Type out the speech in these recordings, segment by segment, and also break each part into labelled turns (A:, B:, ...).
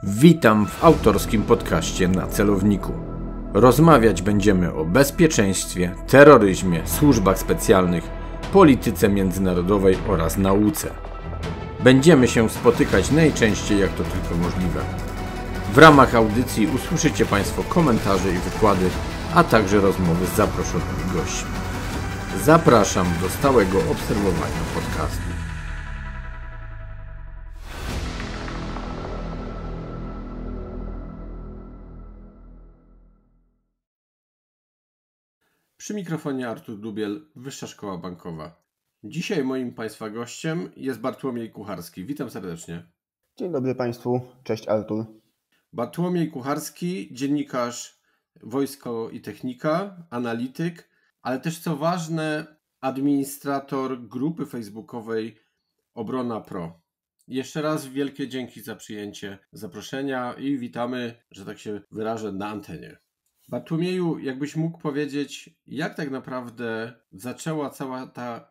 A: Witam w autorskim podcaście Na Celowniku. Rozmawiać będziemy o bezpieczeństwie, terroryzmie, służbach specjalnych, polityce międzynarodowej oraz nauce. Będziemy się spotykać najczęściej jak to tylko możliwe. W ramach audycji usłyszycie Państwo komentarze i wykłady, a także rozmowy z zaproszonymi gośćmi. Zapraszam do stałego obserwowania podcastu. Przy mikrofonie Artur Dubiel, Wyższa Szkoła Bankowa. Dzisiaj moim Państwa gościem jest Bartłomiej Kucharski. Witam serdecznie.
B: Dzień dobry Państwu, cześć Artur.
A: Bartłomiej Kucharski, dziennikarz Wojsko i Technika, analityk, ale też co ważne, administrator grupy facebookowej Obrona Pro. Jeszcze raz wielkie dzięki za przyjęcie zaproszenia i witamy, że tak się wyrażę, na antenie. Bartłomieju, jakbyś mógł powiedzieć, jak tak naprawdę zaczęła cała ta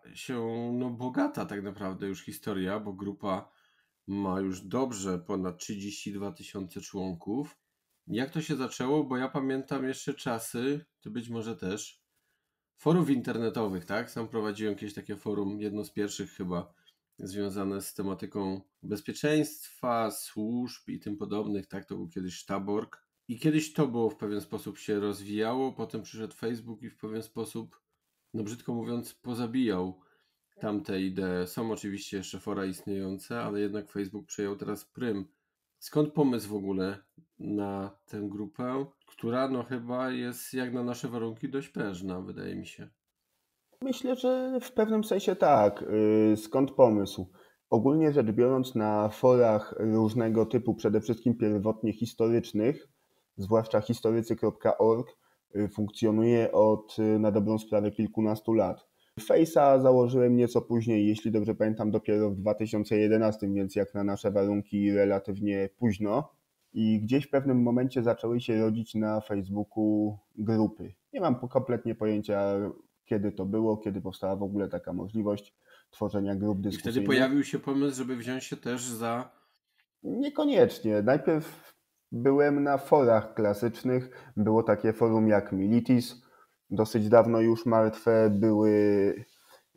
A: bogata tak naprawdę już historia, bo grupa ma już dobrze ponad 32 tysiące członków. Jak to się zaczęło? Bo ja pamiętam jeszcze czasy, ty być może też, forów internetowych, tak? Sam prowadziłem kiedyś takie forum, jedno z pierwszych chyba, związane z tematyką bezpieczeństwa, służb i tym podobnych, tak? To był kiedyś Sztaborg. I kiedyś to było w pewien sposób się rozwijało, potem przyszedł Facebook i w pewien sposób, brzydko mówiąc, pozabijał tamte idee. Są oczywiście jeszcze fora istniejące, ale jednak Facebook przejął teraz prym. Skąd pomysł w ogóle na tę grupę, która chyba jest jak na nasze warunki dość prężna, wydaje mi się.
B: Myślę, że w pewnym sensie tak. Skąd pomysł? Ogólnie rzecz biorąc, na forach różnego typu, przede wszystkim pierwotnie historycznych, zwłaszcza historycy.org, funkcjonuje od na dobrą sprawę kilkunastu lat. Face'a założyłem nieco później, jeśli dobrze pamiętam, dopiero w 2011, więc jak na nasze warunki relatywnie późno. I gdzieś w pewnym momencie zaczęły się rodzić na Facebooku grupy. Nie mam kompletnie pojęcia, kiedy to było, kiedy powstała w ogóle taka możliwość tworzenia grup dyskusyjnych.
A: I wtedy pojawił się pomysł, żeby wziąć się też za...
B: Niekoniecznie. Najpierw byłem na forach klasycznych. Było takie forum jak Militis, dosyć dawno już martwe. Były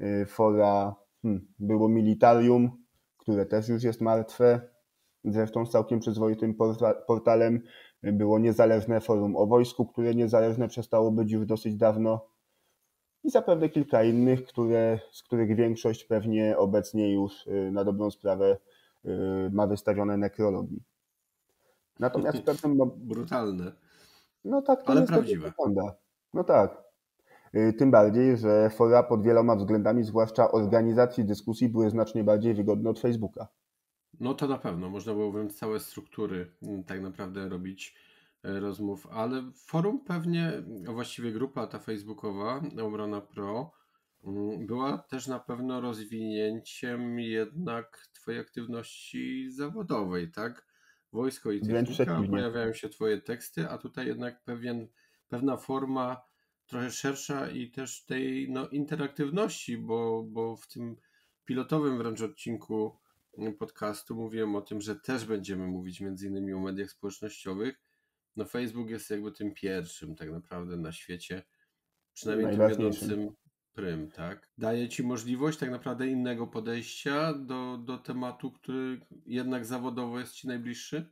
B: fora, było Militarium, które też już jest martwe. Zresztą z całkiem przyzwoitym portalem. Było niezależne forum o wojsku, które niezależne przestało być już dosyć dawno. I zapewne kilka innych, z których większość pewnie obecnie już na dobrą sprawę ma wystawione nekrologii. Natomiast w pewnym...
A: Brutalne.
B: No tak to
A: ale
B: niestety
A: prawdziwe.
B: wygląda. No tak. Tym bardziej, że fora pod wieloma względami, zwłaszcza organizacji dyskusji, były znacznie bardziej wygodne od Facebooka.
A: No to na pewno. Można było wręcz całe struktury tak naprawdę robić rozmów, ale forum pewnie, a właściwie grupa ta facebookowa, Obrona Pro, była też na pewno rozwinięciem jednak Twojej aktywności zawodowej, tak? Wojsko i
B: Wręcz
A: Technika,
B: przeciwnie.
A: pojawiają się Twoje teksty, a tutaj jednak pewna forma trochę szersza i też tej interaktywności, bo w tym pilotowym wręcz odcinku podcastu mówiłem o tym, że też będziemy mówić między innymi o mediach społecznościowych. Facebook jest jakby tym pierwszym tak naprawdę na świecie, przynajmniej tym wiodącym prym, tak? Daje Ci możliwość tak naprawdę innego podejścia do tematu, który jednak zawodowo jest Ci najbliższy?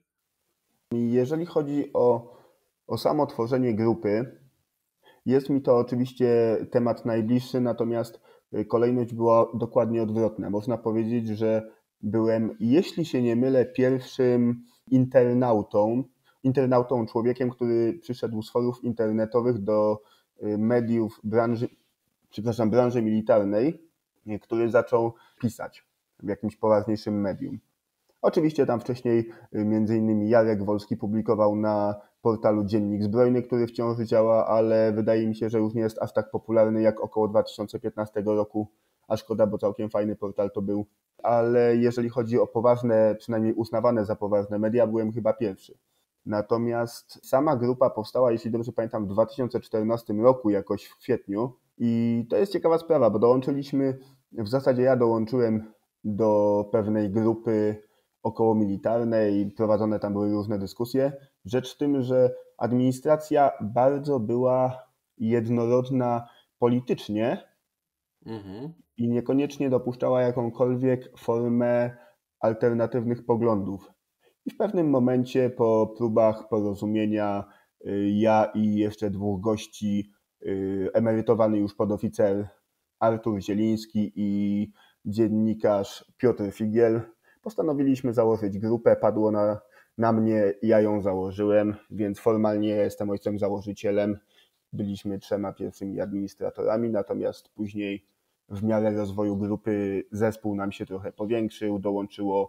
B: Jeżeli chodzi o samo tworzenie grupy, jest mi to oczywiście temat najbliższy, natomiast kolejność była dokładnie odwrotna. Można powiedzieć, że byłem, jeśli się nie mylę, pierwszym internautą, człowiekiem, który przyszedł z forów internetowych do mediów branży militarnej, który zaczął pisać w jakimś poważniejszym medium. Oczywiście tam wcześniej m.in. Jarek Wolski publikował na portalu Dziennik Zbrojny, który wciąż działa, ale wydaje mi się, że już nie jest aż tak popularny jak około 2015 roku, a szkoda, bo całkiem fajny portal to był. Ale jeżeli chodzi o poważne, przynajmniej uznawane za poważne media, byłem chyba pierwszy. Natomiast sama grupa powstała, jeśli dobrze pamiętam, w 2014 roku, jakoś w kwietniu. I to jest ciekawa sprawa, bo w zasadzie ja dołączyłem do pewnej grupy około militarne i prowadzone tam były różne dyskusje. Rzecz w tym, że administracja bardzo była jednorodna politycznie
A: Mhm.
B: i niekoniecznie dopuszczała jakąkolwiek formę alternatywnych poglądów. I w pewnym momencie po próbach porozumienia ja i jeszcze dwóch gości, emerytowany już podoficer Artur Zieliński i dziennikarz Piotr Figiel, postanowiliśmy założyć grupę. Padło na mnie, ja ją założyłem, więc formalnie ja jestem ojcem założycielem. Byliśmy 3 pierwszymi administratorami, natomiast później w miarę rozwoju grupy zespół nam się trochę powiększył, dołączyło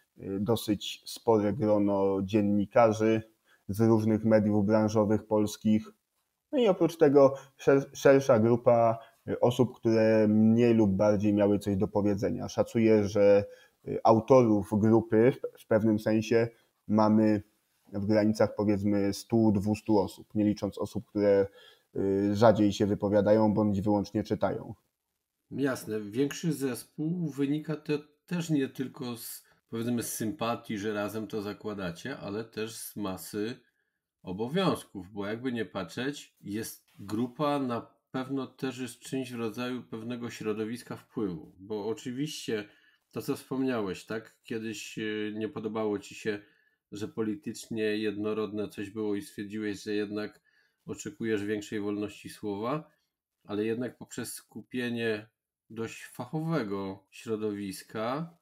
B: dosyć spore grono dziennikarzy z różnych mediów branżowych polskich. No i oprócz tego szersza grupa osób, które mniej lub bardziej miały coś do powiedzenia. Szacuję, że autorów grupy w pewnym sensie mamy w granicach powiedzmy 100-200 osób, nie licząc osób, które rzadziej się wypowiadają bądź wyłącznie czytają.
A: Jasne, większy zespół wynika to też nie tylko z, powiedzmy, z sympatii, że razem to zakładacie, ale też z masy obowiązków, bo jakby nie patrzeć, jest grupa na pewno też jest czymś w rodzaju pewnego środowiska wpływu, bo oczywiście to, co wspomniałeś, tak? Kiedyś nie podobało ci się, że politycznie jednorodne coś było i stwierdziłeś, że jednak oczekujesz większej wolności słowa, ale jednak poprzez skupienie dość fachowego środowiska,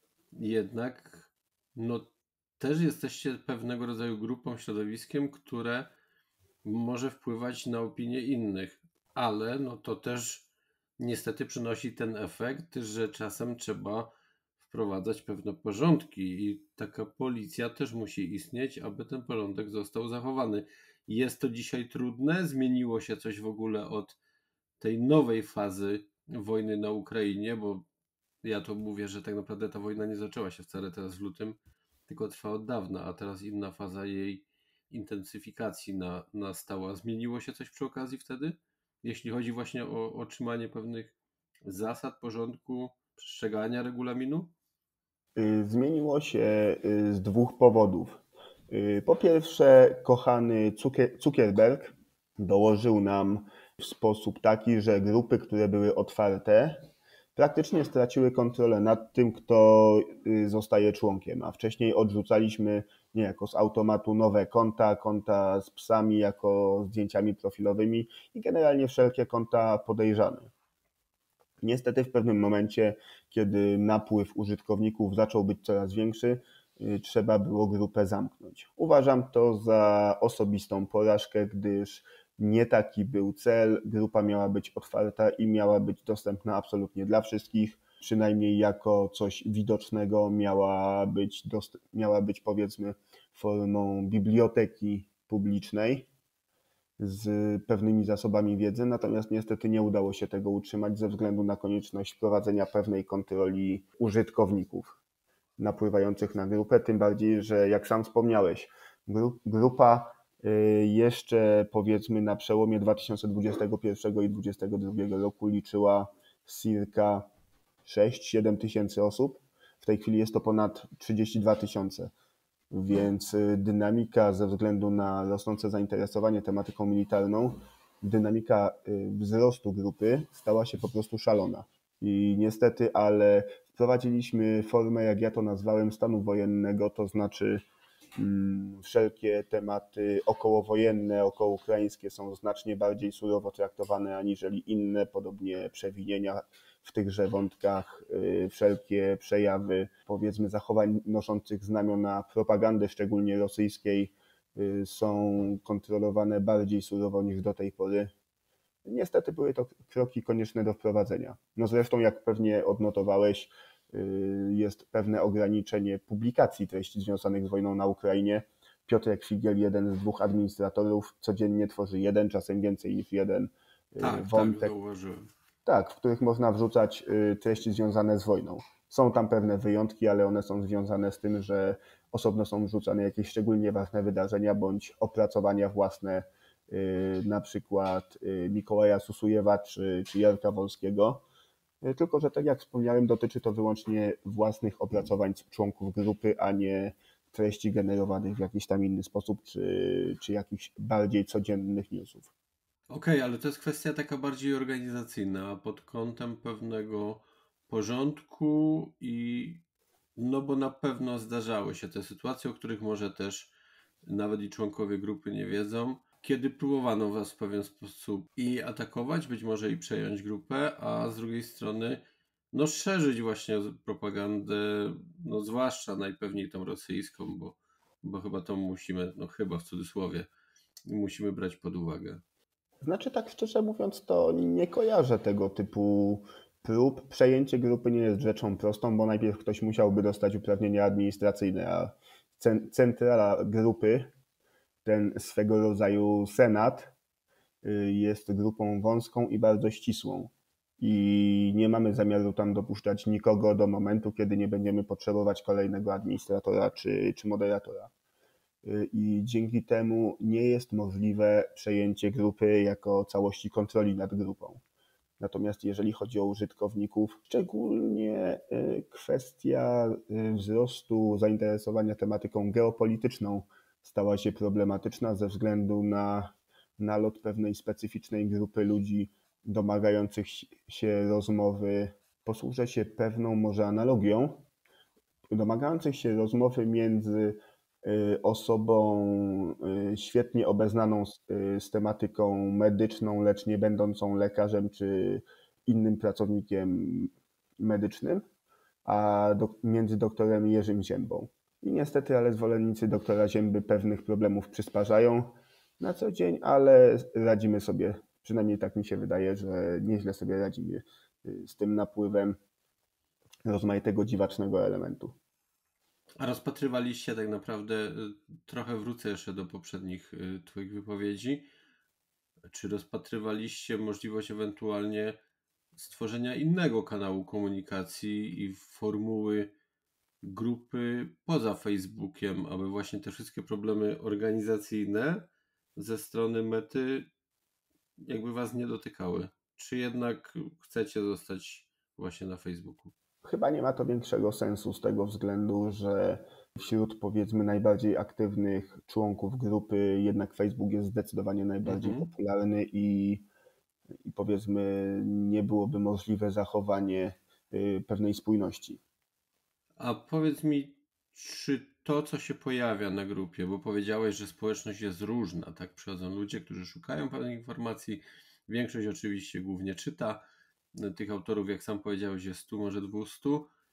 A: jednak no też jesteście pewnego rodzaju grupą, środowiskiem, które może wpływać na opinie innych, ale no to też niestety przynosi ten efekt, że czasem trzeba wprowadzać pewne porządki i taka policja też musi istnieć, aby ten porządek został zachowany. Jest to dzisiaj trudne? Zmieniło się coś w ogóle od tej nowej fazy wojny na Ukrainie, bo ja to mówię, że tak naprawdę ta wojna nie zaczęła się wcale teraz w lutym, tylko trwa od dawna, a teraz inna faza jej intensyfikacji nastała. Zmieniło się coś przy okazji wtedy, jeśli chodzi właśnie o trzymanie pewnych zasad, porządku, przestrzegania regulaminu?
B: Zmieniło się z 2 powodów. Po pierwsze, kochany Zuckerberg dołożył nam w sposób taki, że grupy, które były otwarte, praktycznie straciły kontrolę nad tym, kto zostaje członkiem, a wcześniej odrzucaliśmy niejako z automatu nowe konta z psami, jako zdjęciami profilowymi i generalnie wszelkie konta podejrzane. Niestety w pewnym momencie, kiedy napływ użytkowników zaczął być coraz większy, trzeba było grupę zamknąć. Uważam to za osobistą porażkę, gdyż nie taki był cel. Grupa miała być otwarta i miała być dostępna absolutnie dla wszystkich, przynajmniej jako coś widocznego, miała być powiedzmy formą biblioteki publicznej z pewnymi zasobami wiedzy, natomiast niestety nie udało się tego utrzymać ze względu na konieczność prowadzenia pewnej kontroli użytkowników napływających na grupę, tym bardziej, że jak sam wspomniałeś, grupa jeszcze powiedzmy na przełomie 2021 i 2022 roku liczyła circa 6-7 tysięcy osób. W tej chwili jest to ponad 32 tysiące. Więc dynamika ze względu na rosnące zainteresowanie tematyką militarną, dynamika wzrostu grupy stała się po prostu szalona. I niestety, ale wprowadziliśmy formę, jak ja to nazwałem, stanu wojennego, to znaczy wszelkie tematy okołowojenne, okołoukraińskie są znacznie bardziej surowo traktowane aniżeli inne, podobnie przewinienia w tychże wątkach, wszelkie przejawy, powiedzmy, zachowań noszących znamiona propagandy, szczególnie rosyjskiej, są kontrolowane bardziej surowo niż do tej pory. Niestety były to kroki konieczne do wprowadzenia. No zresztą, jak pewnie odnotowałeś, jest pewne ograniczenie publikacji treści związanych z wojną na Ukrainie. Piotrek Figiel, jeden z 2 administratorów, codziennie tworzy jeden, czasem więcej niż jeden wątek.
A: Tak, zauważyłem.
B: Tak, w których można wrzucać treści związane z wojną. Są tam pewne wyjątki, ale one są związane z tym, że osobno są wrzucane jakieś szczególnie ważne wydarzenia bądź opracowania własne, na przykład Mikołaja Susujewa czy Jarka Wolskiego. Tylko że tak jak wspomniałem, dotyczy to wyłącznie własnych opracowań członków grupy, a nie treści generowanych w jakiś tam inny sposób, czy jakichś bardziej codziennych newsów.
A: Okej, ale to jest kwestia taka bardziej organizacyjna, pod kątem pewnego porządku i no bo na pewno zdarzały się te sytuacje, o których może też nawet i członkowie grupy nie wiedzą, kiedy próbowano was w pewien sposób i atakować, być może i przejąć grupę, a z drugiej strony no szerzyć właśnie propagandę, no zwłaszcza najpewniej tą rosyjską, bo chyba to musimy, no chyba w cudzysłowie, musimy brać pod uwagę.
B: Znaczy, tak szczerze mówiąc, to nie kojarzę tego typu prób. Przejęcie grupy nie jest rzeczą prostą, bo najpierw ktoś musiałby dostać uprawnienia administracyjne, a centrala grupy, ten swego rodzaju senat, jest grupą wąską i bardzo ścisłą. I nie mamy zamiaru tam dopuszczać nikogo do momentu, kiedy nie będziemy potrzebować kolejnego administratora czy moderatora. I dzięki temu nie jest możliwe przejęcie grupy jako całości kontroli nad grupą. Natomiast jeżeli chodzi o użytkowników, szczególnie kwestia wzrostu zainteresowania tematyką geopolityczną stała się problematyczna ze względu na nalot pewnej specyficznej grupy ludzi domagających się rozmowy. Posłużę się pewną może analogią, domagających się rozmowy między osobą świetnie obeznaną z tematyką medyczną, lecz nie będącą lekarzem czy innym pracownikiem medycznym, a między doktorem Jerzym Ziębą. I niestety, ale zwolennicy doktora Zięby pewnych problemów przysparzają na co dzień, ale radzimy sobie, przynajmniej tak mi się wydaje, że nieźle sobie radzimy z tym napływem rozmaitego dziwacznego elementu.
A: A rozpatrywaliście tak naprawdę, trochę wrócę jeszcze do poprzednich twoich wypowiedzi, czy rozpatrywaliście możliwość ewentualnie stworzenia innego kanału komunikacji i formuły grupy poza Facebookiem, aby właśnie te wszystkie problemy organizacyjne ze strony Mety jakby was nie dotykały? Czy jednak chcecie zostać właśnie na Facebooku?
B: Chyba nie ma to większego sensu z tego względu, że wśród powiedzmy najbardziej aktywnych członków grupy jednak Facebook jest zdecydowanie najbardziej popularny i powiedzmy nie byłoby możliwe zachowanie pewnej spójności.
A: A powiedz mi, czy to, co się pojawia na grupie, bo powiedziałeś, że społeczność jest różna, tak? Przychodzą ludzie, którzy szukają pewnych informacji, większość oczywiście głównie czyta, tych autorów, jak sam powiedziałeś, jest 100, może 200.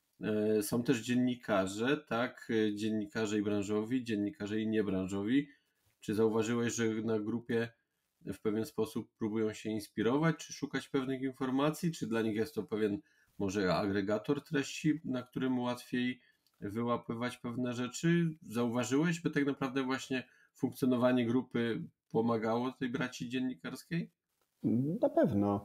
A: Są też dziennikarze, tak? Dziennikarze i branżowi, dziennikarze i niebranżowi. Czy zauważyłeś, że na grupie w pewien sposób próbują się inspirować, czy szukać pewnych informacji, czy dla nich jest to pewien może agregator treści, na którym łatwiej wyłapywać pewne rzeczy? Zauważyłeś, by tak naprawdę właśnie funkcjonowanie grupy pomagało tej braci dziennikarskiej?
B: Na pewno.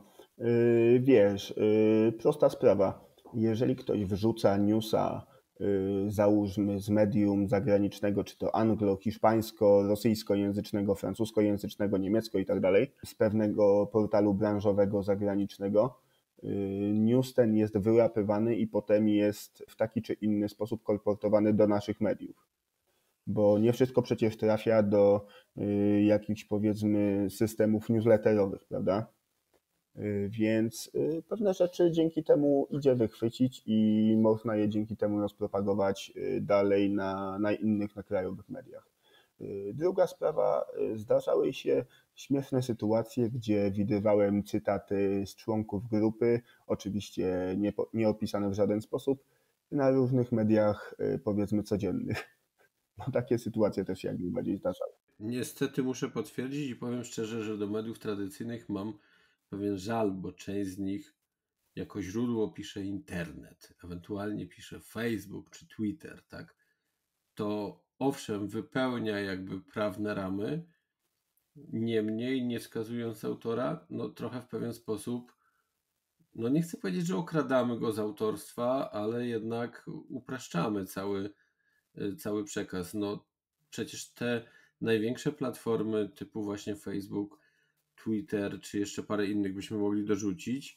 B: Wiesz, prosta sprawa. Jeżeli ktoś wrzuca newsa, załóżmy z medium zagranicznego, czy to anglo-hiszpańsko, rosyjskojęzycznego, francuskojęzycznego, niemiecko i tak dalej, z pewnego portalu branżowego zagranicznego, news ten jest wyłapywany i potem jest w taki czy inny sposób kolportowany do naszych mediów. Bo nie wszystko przecież trafia do jakichś powiedzmy systemów newsletterowych, prawda? Więc pewne rzeczy dzięki temu idzie wychwycić i można je dzięki temu rozpropagować dalej na innych, na krajowych mediach. Druga sprawa, zdarzały się śmieszne sytuacje, gdzie widywałem cytaty z członków grupy, oczywiście nie opisane w żaden sposób, na różnych mediach powiedzmy codziennych. No, takie sytuacje też się jak najbardziej zdarzały.
A: Niestety muszę potwierdzić i powiem szczerze, że do mediów tradycyjnych mam pewien żal, bo część z nich jako źródło pisze internet, ewentualnie pisze Facebook czy Twitter, tak? To owszem, wypełnia jakby prawne ramy, niemniej nie wskazując autora, no trochę w pewien sposób, no nie chcę powiedzieć, że okradamy go z autorstwa, ale jednak upraszczamy cały przekaz. No przecież te największe platformy typu właśnie Facebook, Twitter, czy jeszcze parę innych byśmy mogli dorzucić,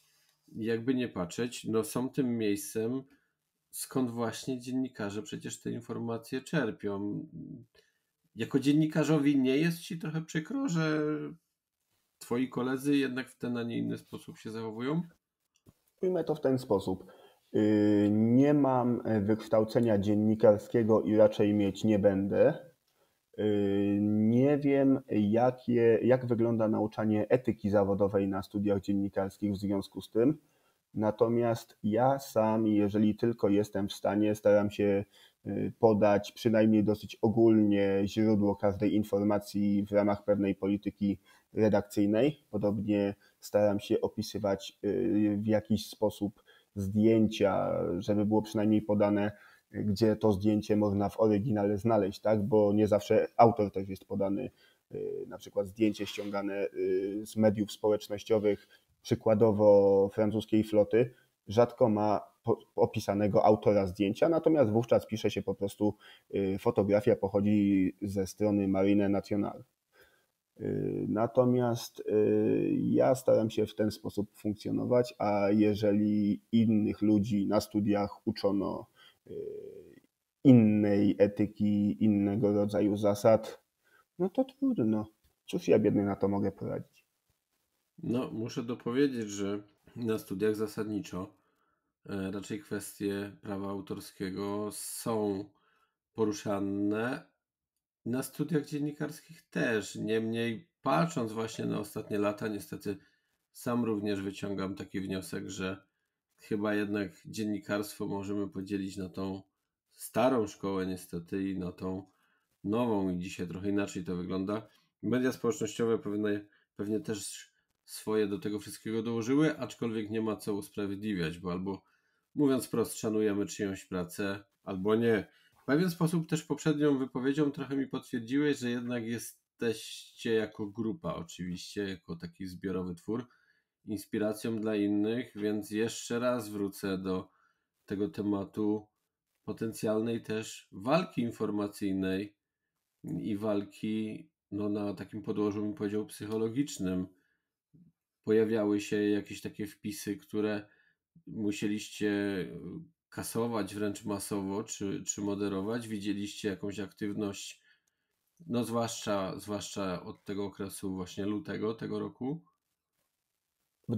A: jakby nie patrzeć, no są tym miejscem, skąd właśnie dziennikarze przecież te informacje czerpią. Jako dziennikarzowi nie jest ci trochę przykro, że twoi koledzy jednak w ten, a nie inny sposób się zachowują?
B: Ujmę to w ten sposób. Nie mam wykształcenia dziennikarskiego i raczej mieć nie będę. Nie wiem, jak wygląda nauczanie etyki zawodowej na studiach dziennikarskich w związku z tym. Natomiast ja sam, jeżeli tylko jestem w stanie, staram się podać przynajmniej dosyć ogólnie źródło każdej informacji w ramach pewnej polityki redakcyjnej. Podobnie staram się opisywać w jakiś sposób zdjęcia, żeby było przynajmniej podane, gdzie to zdjęcie można w oryginale znaleźć, tak? Bo nie zawsze autor też jest podany, na przykład zdjęcie ściągane z mediów społecznościowych, przykładowo francuskiej floty, rzadko ma opisanego autora zdjęcia, natomiast wówczas pisze się po prostu fotografia pochodzi ze strony Marine Nationale. Natomiast ja staram się w ten sposób funkcjonować, a jeżeli innych ludzi na studiach uczono innej etyki, innego rodzaju zasad, no to trudno. Cóż ja biedny na to mogę poradzić?
A: No, muszę dopowiedzieć, że na studiach zasadniczo raczej kwestie prawa autorskiego są poruszane. Na studiach dziennikarskich też. Niemniej, patrząc właśnie na ostatnie lata, niestety sam również wyciągam taki wniosek, że chyba jednak dziennikarstwo możemy podzielić na tą starą szkołę niestety i na tą nową i dzisiaj trochę inaczej to wygląda. Media społecznościowe pewnie też swoje do tego wszystkiego dołożyły, aczkolwiek nie ma co usprawiedliwiać, bo albo mówiąc wprost szanujemy czyjąś pracę, albo nie. W pewien sposób też poprzednią wypowiedzią trochę mi potwierdziłeś, że jednak jesteście jako grupa oczywiście, jako taki zbiorowy twór, inspiracją dla innych, więc jeszcze raz wrócę do tego tematu potencjalnej też walki informacyjnej i walki no, na takim podłożu, bym powiedział, psychologicznym. Pojawiały się jakieś takie wpisy, które musieliście kasować wręcz masowo, czy moderować. Widzieliście jakąś aktywność, no zwłaszcza od tego okresu właśnie lutego tego roku?
B: W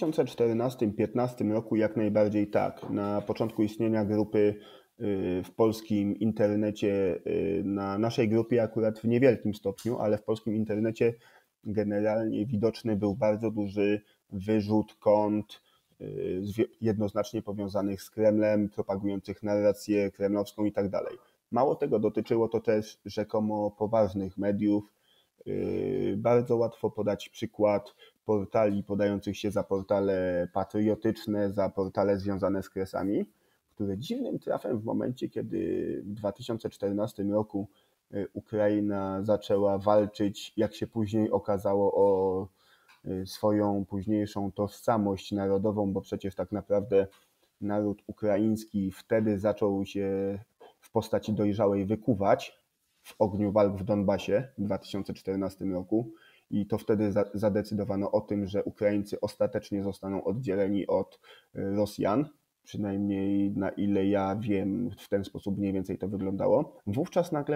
B: 2014-15 roku jak najbardziej tak. Na początku istnienia grupy w polskim internecie, na naszej grupie akurat w niewielkim stopniu, ale w polskim internecie generalnie widoczny był bardzo duży wyrzut kont jednoznacznie powiązanych z Kremlem, propagujących narrację kremlowską i tak dalej. Mało tego, dotyczyło to też rzekomo poważnych mediów. Bardzo łatwo podać przykład portali podających się za portale patriotyczne, za portale związane z Kresami, które dziwnym trafem w momencie, kiedy w 2014 roku Ukraina zaczęła walczyć, jak się później okazało, o swoją późniejszą tożsamość narodową, bo przecież tak naprawdę naród ukraiński wtedy zaczął się w postaci dojrzałej wykuwać w ogniu walk w Donbasie w 2014 roku i to wtedy zadecydowano o tym, że Ukraińcy ostatecznie zostaną oddzieleni od Rosjan, przynajmniej na ile ja wiem, w ten sposób mniej więcej to wyglądało. Wówczas nagle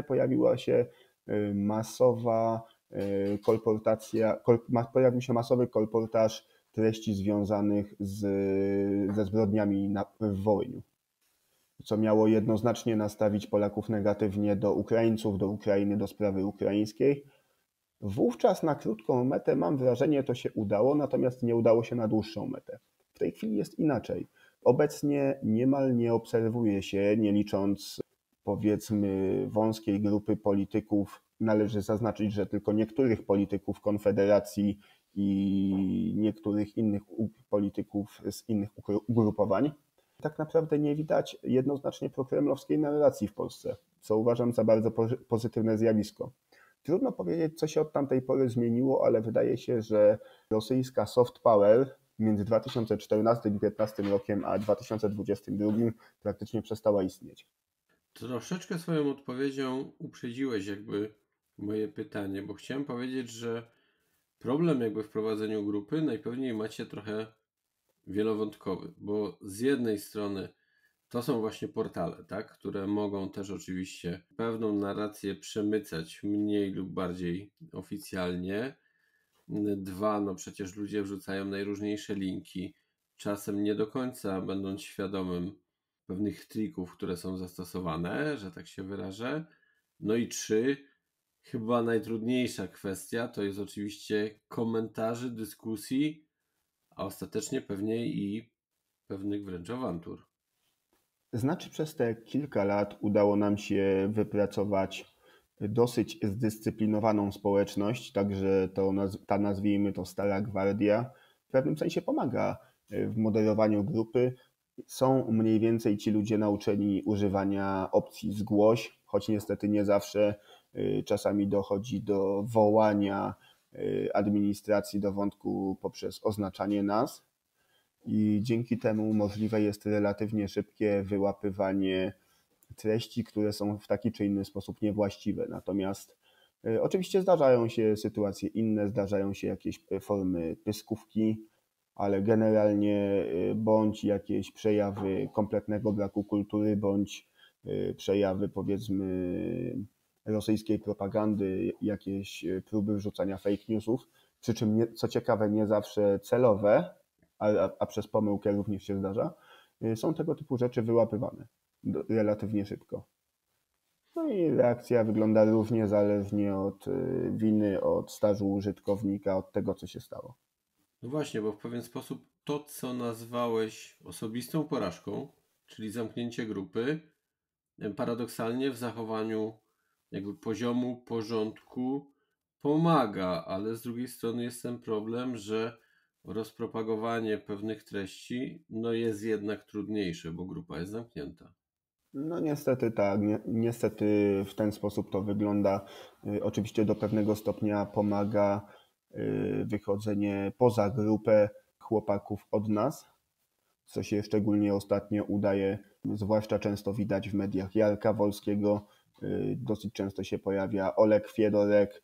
B: pojawił się masowy kolportaż treści związanych ze zbrodniami w Wołyniu, co miało jednoznacznie nastawić Polaków negatywnie do Ukraińców, do Ukrainy, do sprawy ukraińskiej. Wówczas na krótką metę, mam wrażenie, to się udało, natomiast nie udało się na dłuższą metę. W tej chwili jest inaczej. Obecnie niemal nie obserwuje się, nie licząc powiedzmy wąskiej grupy polityków, należy zaznaczyć, że tylko niektórych polityków Konfederacji i niektórych innych polityków z innych ugrupowań, tak naprawdę nie widać jednoznacznie prokremlowskiej narracji w Polsce, co uważam za bardzo pozytywne zjawisko. Trudno powiedzieć, co się od tamtej pory zmieniło, ale wydaje się, że rosyjska soft power między 2014 i 2015 rokiem a 2022 praktycznie przestała istnieć.
A: Troszeczkę swoją odpowiedzią uprzedziłeś jakby moje pytanie, bo chciałem powiedzieć, że problem jakby w prowadzeniu grupy najpewniej macie trochę wielowątkowy, bo z jednej strony to są właśnie portale, tak, które mogą też oczywiście pewną narrację przemycać mniej lub bardziej oficjalnie. Dwa, no przecież ludzie wrzucają najróżniejsze linki, czasem nie do końca będąc świadomym pewnych trików, które są zastosowane, że tak się wyrażę. No i trzy, chyba najtrudniejsza kwestia to jest oczywiście komentarzy, dyskusji, a ostatecznie pewnie i pewnych wręcz awantur.
B: Znaczy, przez te kilka lat udało nam się wypracować dosyć zdyscyplinowaną społeczność, także ta, nazwijmy to, stara gwardia, w pewnym sensie pomaga w moderowaniu grupy. Są mniej więcej ci ludzie nauczeni używania opcji zgłoś, choć niestety nie zawsze. Czasami dochodzi do wołania administracji do wątku poprzez oznaczanie nas. I dzięki temu możliwe jest relatywnie szybkie wyłapywanie treści, które są w taki czy inny sposób niewłaściwe. Natomiast oczywiście zdarzają się sytuacje inne, zdarzają się jakieś formy pyskówki, ale generalnie bądź jakieś przejawy kompletnego braku kultury, bądź przejawy, powiedzmy, rosyjskiej propagandy, jakieś próby wrzucania fake newsów, przy czym co ciekawe nie zawsze celowe, a przez pomyłkę również się zdarza, są tego typu rzeczy wyłapywane relatywnie szybko. No i reakcja wygląda różnie, zależnie od winy, od stażu użytkownika, od tego, co się stało.
A: No właśnie, bo w pewien sposób to, co nazwałeś osobistą porażką, czyli zamknięcie grupy, paradoksalnie w zachowaniu jakby poziomu porządku pomaga, ale z drugiej strony jest ten problem, że rozpropagowanie pewnych treści no jest jednak trudniejsze, bo grupa jest zamknięta.
B: No niestety tak, niestety w ten sposób to wygląda. Oczywiście do pewnego stopnia pomaga wychodzenie poza grupę chłopaków od nas, co się szczególnie ostatnio udaje, zwłaszcza często widać w mediach Jarka Wolskiego, dosyć często się pojawia Olek Fiedorek,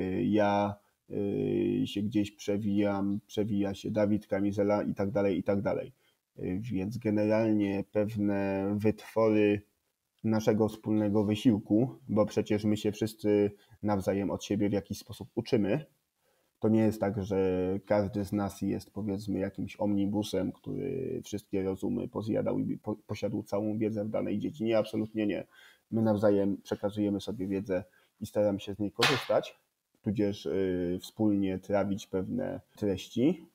B: ja się gdzieś przewijam, przewija się Dawid Kamizela i tak dalej, i tak dalej. Więc generalnie pewne wytwory naszego wspólnego wysiłku, bo przecież my się wszyscy nawzajem od siebie w jakiś sposób uczymy. To nie jest tak, że każdy z nas jest, powiedzmy, jakimś omnibusem, który wszystkie rozumy pozjadał i posiadł całą wiedzę w danej dziedzinie. Absolutnie nie. My nawzajem przekazujemy sobie wiedzę i staramy się z niej korzystać, tudzież wspólnie trawić pewne treści.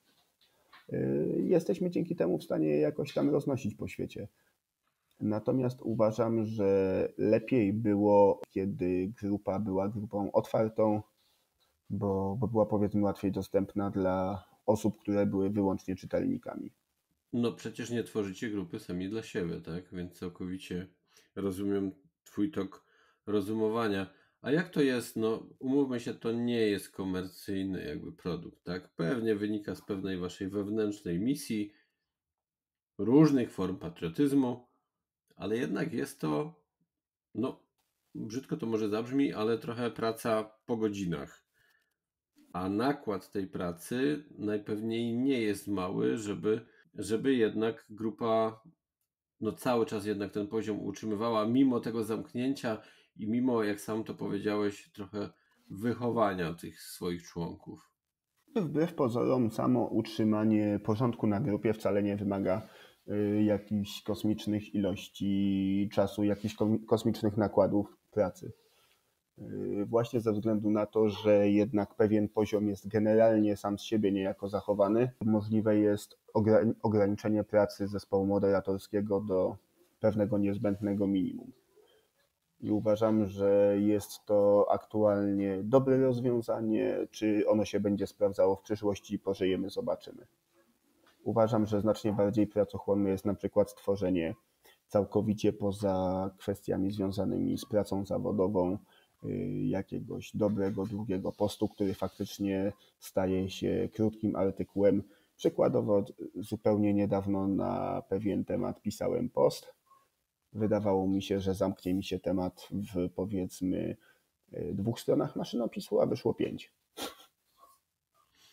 B: Jesteśmy dzięki temu w stanie jakoś tam roznosić po świecie. Natomiast uważam, że lepiej było, kiedy grupa była grupą otwartą, bo była, powiedzmy, łatwiej dostępna dla osób, które były wyłącznie czytelnikami.
A: No przecież nie tworzycie grupy sami dla siebie, tak? Więc całkowicie rozumiem twój tok rozumowania. A jak to jest? No umówmy się, to nie jest komercyjny jakby produkt, tak? Pewnie wynika z pewnej waszej wewnętrznej misji, różnych form patriotyzmu, ale jednak jest to, no brzydko to może zabrzmi, ale trochę praca po godzinach. A nakład tej pracy najpewniej nie jest mały, żeby jednak grupa no cały czas jednak ten poziom utrzymywała, mimo tego zamknięcia i mimo, jak sam to powiedziałeś, trochę wychowania tych swoich członków.
B: Wbrew pozorom, samo utrzymanie porządku na grupie wcale nie wymaga jakichś kosmicznych ilości czasu, jakichś kosmicznych nakładów pracy. Właśnie ze względu na to, że jednak pewien poziom jest generalnie sam z siebie niejako zachowany, możliwe jest ograniczenie pracy zespołu moderatorskiego do pewnego niezbędnego minimum. I uważam, że jest to aktualnie dobre rozwiązanie. Czy ono się będzie sprawdzało w przyszłości, pożyjemy, zobaczymy. Uważam, że znacznie bardziej pracochłonne jest na przykład stworzenie całkowicie poza kwestiami związanymi z pracą zawodową jakiegoś dobrego, długiego postu, który faktycznie staje się krótkim artykułem. Przykładowo zupełnie niedawno na pewien temat pisałem post. Wydawało mi się, że zamknie mi się temat w, powiedzmy, 2 stronach maszynopisu, a wyszło 5.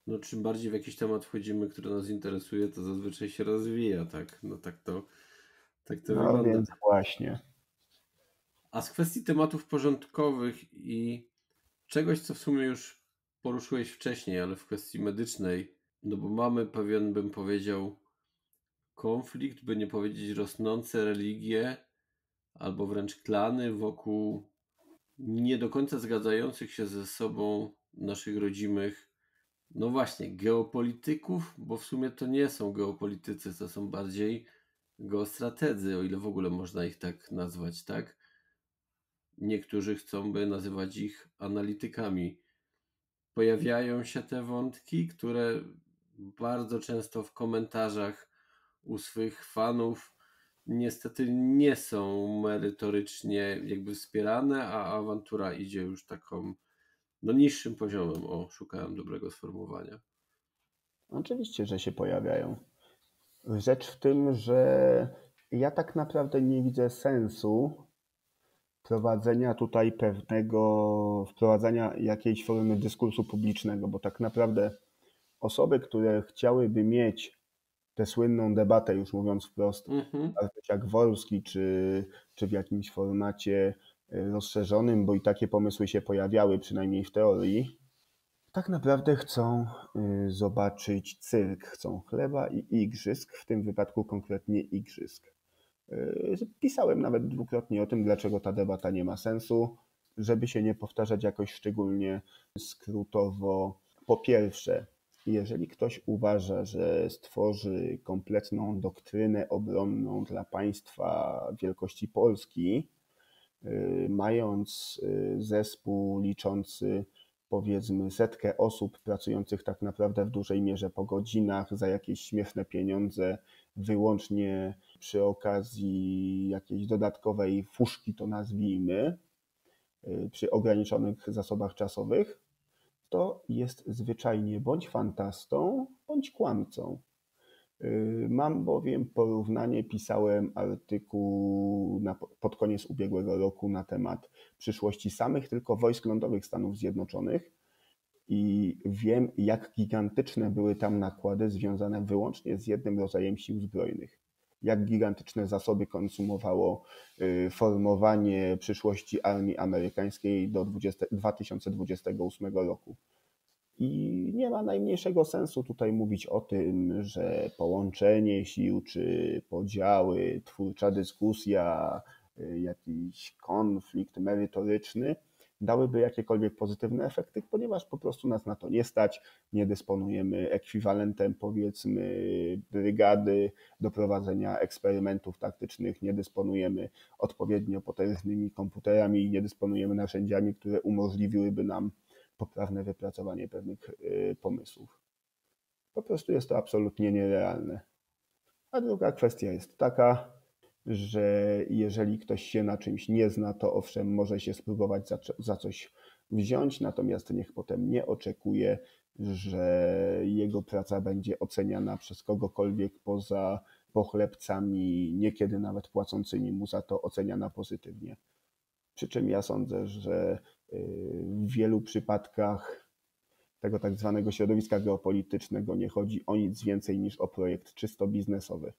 A: No, czym bardziej w jakiś temat wchodzimy, który nas interesuje, to zazwyczaj się rozwija, tak? No tak to
B: No
A: wygląda.
B: więc właśnie.
A: A z kwestii tematów porządkowych i czegoś, co w sumie już poruszyłeś wcześniej, ale w kwestii medycznej, no bo mamy pewien, bym powiedział, konflikt, by nie powiedzieć rosnące religie, albo wręcz klany wokół nie do końca zgadzających się ze sobą naszych rodzimych, no właśnie, geopolityków, bo w sumie to nie są geopolitycy, to są bardziej geostrategzy, o ile w ogóle można ich tak nazwać, tak? Niektórzy chcą, by nazywać ich analitykami. Pojawiają się te wątki, które bardzo często w komentarzach u swych fanów niestety nie są merytorycznie jakby wspierane, a awantura idzie już taką no niższym poziomem. O, szukałem dobrego sformułowania.
B: Oczywiście, że się pojawiają. Rzecz w tym, że ja tak naprawdę nie widzę sensu wprowadzania jakiejś formy dyskursu publicznego, bo tak naprawdę osoby, które chciałyby mieć tę słynną debatę, już mówiąc wprost,
A: Mhm.
B: jak Wolski, czy w jakimś formacie rozszerzonym, bo i takie pomysły się pojawiały, przynajmniej w teorii, tak naprawdę chcą zobaczyć cyrk, chcą chleba i igrzysk, w tym wypadku konkretnie igrzysk. Pisałem nawet dwukrotnie o tym, dlaczego ta debata nie ma sensu, żeby się nie powtarzać jakoś szczególnie skrótowo. Po pierwsze, jeżeli ktoś uważa, że stworzy kompletną doktrynę obronną dla państwa wielkości Polski, mając zespół liczący powiedzmy 100 osób pracujących tak naprawdę w dużej mierze po godzinach za jakieś śmieszne pieniądze, wyłącznie przy okazji jakiejś dodatkowej fuszki, to nazwijmy, przy ograniczonych zasobach czasowych, to jest zwyczajnie bądź fantastą, bądź kłamcą. Mam bowiem porównanie, pisałem artykuł pod koniec ubiegłego roku na temat przyszłości samych tylko wojsk lądowych Stanów Zjednoczonych i wiem, jak gigantyczne były tam nakłady związane wyłącznie z jednym rodzajem sił zbrojnych. Jak gigantyczne zasoby konsumowało formowanie przyszłości armii amerykańskiej do 2028 roku. I nie ma najmniejszego sensu tutaj mówić o tym, że połączenie sił czy podziały, twórcza dyskusja, jakiś konflikt merytoryczny dałyby jakiekolwiek pozytywne efekty, ponieważ po prostu nas na to nie stać, nie dysponujemy ekwiwalentem powiedzmy brygady do prowadzenia eksperymentów taktycznych, nie dysponujemy odpowiednio potężnymi komputerami i nie dysponujemy narzędziami, które umożliwiłyby nam poprawne wypracowanie pewnych pomysłów. Po prostu jest to absolutnie nierealne. A druga kwestia jest taka, że jeżeli ktoś się na czymś nie zna, to owszem, może się spróbować za coś wziąć, natomiast niech potem nie oczekuje, że jego praca będzie oceniana przez kogokolwiek poza pochlebcami, niekiedy nawet płacącymi mu za to, oceniana pozytywnie. Przy czym ja sądzę, że w wielu przypadkach tego tak zwanego środowiska geopolitycznego nie chodzi o nic więcej niż o projekt czysto biznesowy.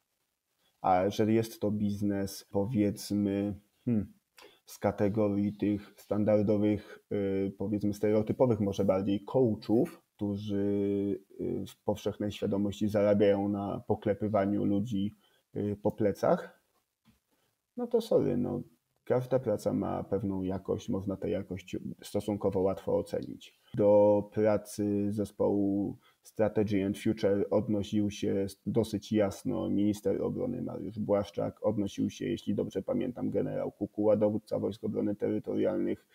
B: A że jest to biznes, powiedzmy, z kategorii tych standardowych, powiedzmy stereotypowych może bardziej coachów, którzy w powszechnej świadomości zarabiają na poklepywaniu ludzi po plecach, no to sorry, no, każda praca ma pewną jakość, można tę jakość stosunkowo łatwo ocenić. Do pracy zespołu Strategy and Future odnosił się dosyć jasno minister obrony Mariusz Błaszczak, odnosił się, jeśli dobrze pamiętam, generał Kukuła, dowódca Wojsk Obrony Terytorialnych,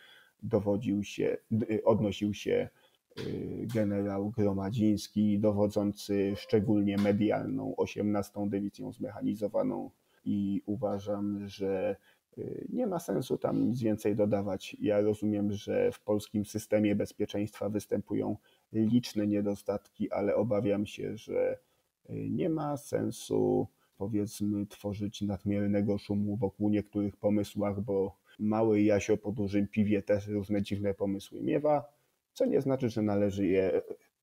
B: odnosił się generał Gromadziński, dowodzący szczególnie medialną 18. Dywizją Zmechanizowaną i uważam, że nie ma sensu tam nic więcej dodawać. Ja rozumiem, że w polskim systemie bezpieczeństwa występują liczne niedostatki, ale obawiam się, że nie ma sensu, powiedzmy, tworzyć nadmiernego szumu wokół niektórych pomysłach, bo mały Jasio po dużym piwie też różne dziwne pomysły miewa, co nie znaczy, że należy je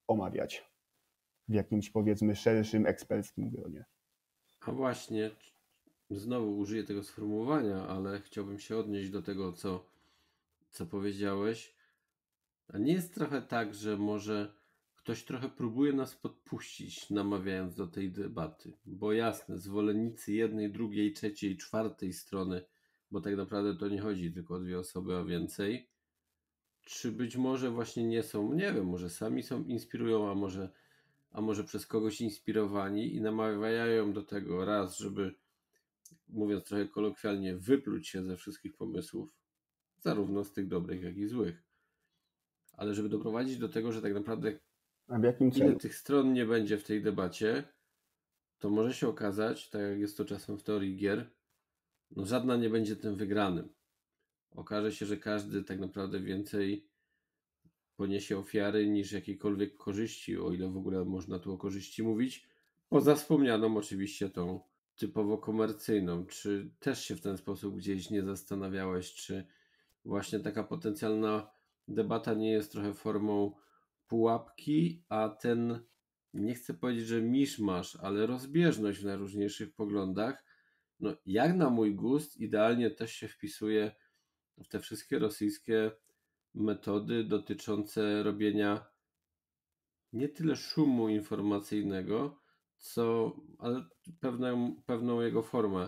B: omawiać w jakimś, powiedzmy, szerszym eksperckim gronie.
A: A właśnie, znowu użyję tego sformułowania, ale chciałbym się odnieść do tego, co powiedziałeś. A nie jest trochę tak, że może ktoś trochę próbuje nas podpuścić, namawiając do tej debaty? Bo jasne, zwolennicy jednej, drugiej, trzeciej, czwartej strony, bo tak naprawdę to nie chodzi tylko o dwie osoby, a więcej. Czy być może właśnie nie są, nie wiem, może sami są inspirują, a może przez kogoś inspirowani i namawiają do tego raz, żeby, mówiąc trochę kolokwialnie, wypluć się ze wszystkich pomysłów, zarówno z tych dobrych, jak i złych. Ale żeby doprowadzić do tego, że tak naprawdę
B: A w jakim
A: ile
B: celu?
A: tych stron nie będzie w tej debacie, to może się okazać, tak jak jest to czasem w teorii gier, no żadna nie będzie tym wygranym. Okaże się, że każdy tak naprawdę więcej poniesie ofiary niż jakiejkolwiek korzyści, o ile w ogóle można tu o korzyści mówić, poza wspomnianą oczywiście tą typowo komercyjną. Czy też się w ten sposób gdzieś nie zastanawiałeś, czy właśnie taka potencjalna debata nie jest trochę formą pułapki, a ten, nie chcę powiedzieć, że miszmasz, ale rozbieżność w najróżniejszych poglądach, no jak na mój gust, idealnie też się wpisuje w te wszystkie rosyjskie metody dotyczące robienia nie tyle szumu informacyjnego, ale pewną jego formę,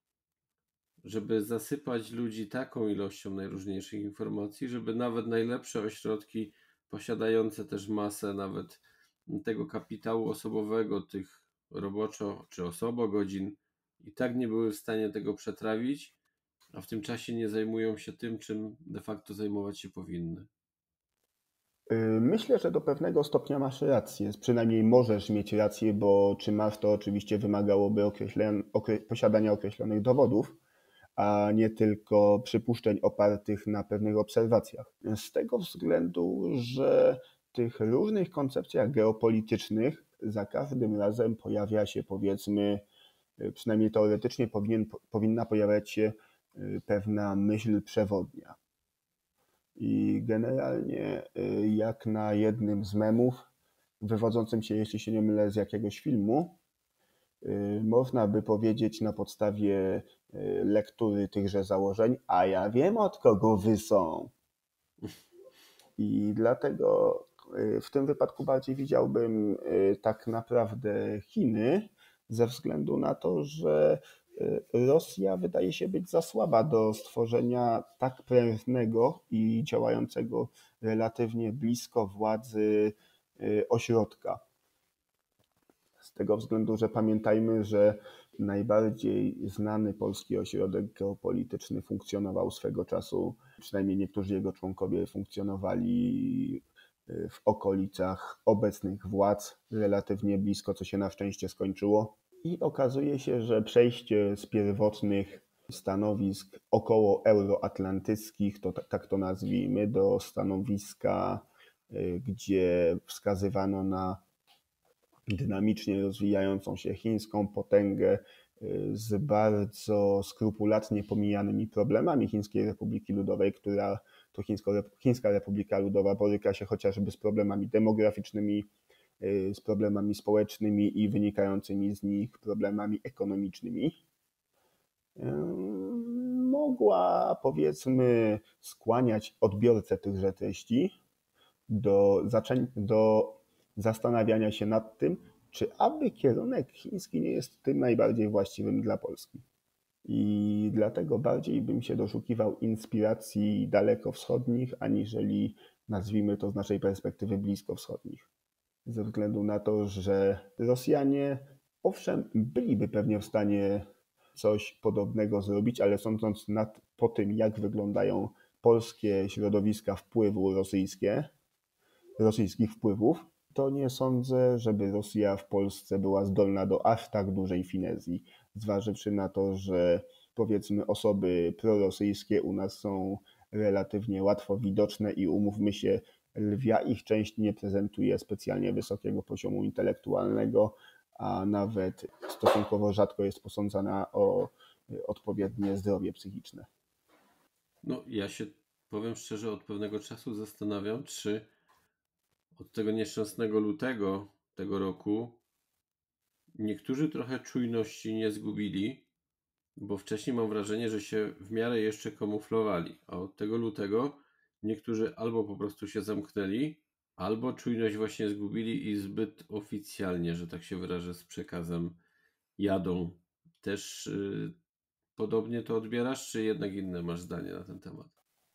A: żeby zasypać ludzi taką ilością najróżniejszych informacji, żeby nawet najlepsze ośrodki posiadające też masę nawet tego kapitału osobowego, tych roboczo czy osobogodzin, i tak nie były w stanie tego przetrawić, a w tym czasie nie zajmują się tym, czym de facto zajmować się powinny.
B: Myślę, że do pewnego stopnia masz rację, przynajmniej możesz mieć rację, bo czy masz, to oczywiście wymagałoby posiadania określonych dowodów, a nie tylko przypuszczeń opartych na pewnych obserwacjach. Z tego względu, że w tych różnych koncepcjach geopolitycznych za każdym razem pojawia się, powiedzmy, przynajmniej teoretycznie powinna pojawiać się pewna myśl przewodnia. I generalnie jak na jednym z memów, wywodzącym się, jeśli się nie mylę, z jakiegoś filmu, można by powiedzieć na podstawie lektury tychże założeń, a ja wiem, od kogo wy są. I dlatego w tym wypadku bardziej widziałbym tak naprawdę Chiny, ze względu na to, że Rosja wydaje się być za słaba do stworzenia tak prężnego i działającego relatywnie blisko władzy ośrodka. Z tego względu, że pamiętajmy, że najbardziej znany polski ośrodek geopolityczny funkcjonował swego czasu, przynajmniej niektórzy jego członkowie funkcjonowali w okolicach obecnych władz, relatywnie blisko, co się na szczęście skończyło. I okazuje się, że przejście z pierwotnych stanowisk około euroatlantyckich, to tak to nazwijmy, do stanowiska, gdzie wskazywano na dynamicznie rozwijającą się chińską potęgę z bardzo skrupulatnie pomijanymi problemami Chińskiej Republiki Ludowej, która to Chińska Republika Ludowa boryka się chociażby z problemami demograficznymi, z problemami społecznymi i wynikającymi z nich problemami ekonomicznymi. Mogła, powiedzmy, skłaniać odbiorcę tychże treści do zastanawiania się nad tym, czy aby kierunek chiński nie jest tym najbardziej właściwym dla Polski. I dlatego bardziej bym się doszukiwał inspiracji dalekowschodnich, aniżeli, nazwijmy to z naszej perspektywy, bliskowschodnich. Ze względu na to, że Rosjanie, owszem, byliby pewnie w stanie coś podobnego zrobić, ale sądząc po tym, jak wyglądają polskie środowiska wpływu rosyjskich wpływów, to nie sądzę, żeby Rosja w Polsce była zdolna do aż tak dużej finezji, zważywszy na to, że powiedzmy osoby prorosyjskie u nas są relatywnie łatwo widoczne i umówmy się, lwia ich część nie prezentuje specjalnie wysokiego poziomu intelektualnego, a nawet stosunkowo rzadko jest posądzana o odpowiednie zdrowie psychiczne.
A: No, ja się, powiem szczerze, od pewnego czasu zastanawiam, czy od tego nieszczęsnego lutego tego roku niektórzy trochę czujności nie zgubili, bo wcześniej mam wrażenie, że się w miarę jeszcze kamuflowali, a od tego lutego niektórzy albo po prostu się zamknęli, albo czujność właśnie zgubili i zbyt oficjalnie, że tak się wyrażę, z przekazem jadą. Też podobnie to odbierasz, czy jednak inne masz zdanie na ten temat?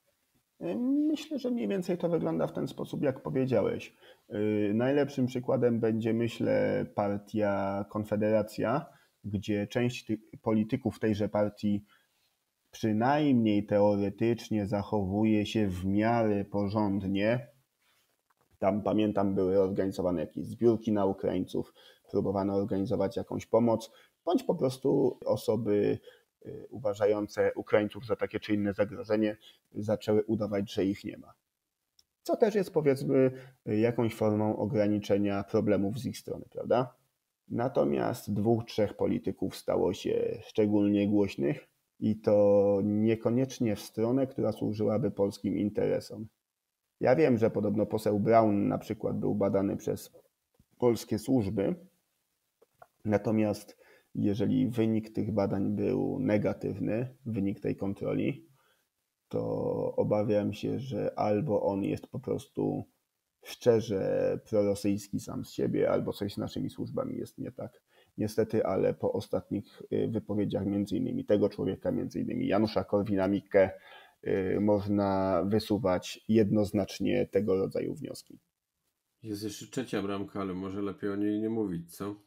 B: Myślę, że mniej więcej to wygląda w ten sposób, jak powiedziałeś. Najlepszym przykładem będzie, myślę, partia Konfederacja, gdzie część polityków tejże partii przynajmniej teoretycznie zachowuje się w miarę porządnie. Tam pamiętam, były organizowane jakieś zbiórki na Ukraińców, próbowano organizować jakąś pomoc, bądź po prostu osoby uważające Ukraińców za takie czy inne zagrożenie zaczęły udawać, że ich nie ma. Co też jest, powiedzmy, jakąś formą ograniczenia problemów z ich strony, prawda? Natomiast 2-3 polityków stało się szczególnie głośnych i to niekoniecznie w stronę, która służyłaby polskim interesom. Ja wiem, że podobno poseł Braun na przykład był badany przez polskie służby, natomiast jeżeli wynik tych badań był negatywny, wynik tej kontroli, to obawiam się, że albo on jest po prostu szczerze prorosyjski sam z siebie, albo coś z naszymi służbami jest nie tak. Niestety, ale po ostatnich wypowiedziach między innymi tego człowieka, między innymi Janusza Korwina-Mikke, można wysuwać jednoznacznie tego rodzaju wnioski.
A: Jest jeszcze trzecia bramka, ale może lepiej o niej nie mówić, co?